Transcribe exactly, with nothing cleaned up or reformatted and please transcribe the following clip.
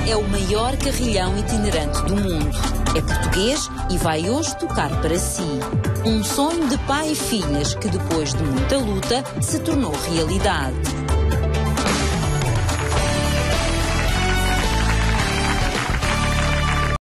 é o maior carrilhão itinerante do mundo. É português e vai hoje tocar para si. Um sonho de pai e filhas que, depois de muita luta, se tornou realidade.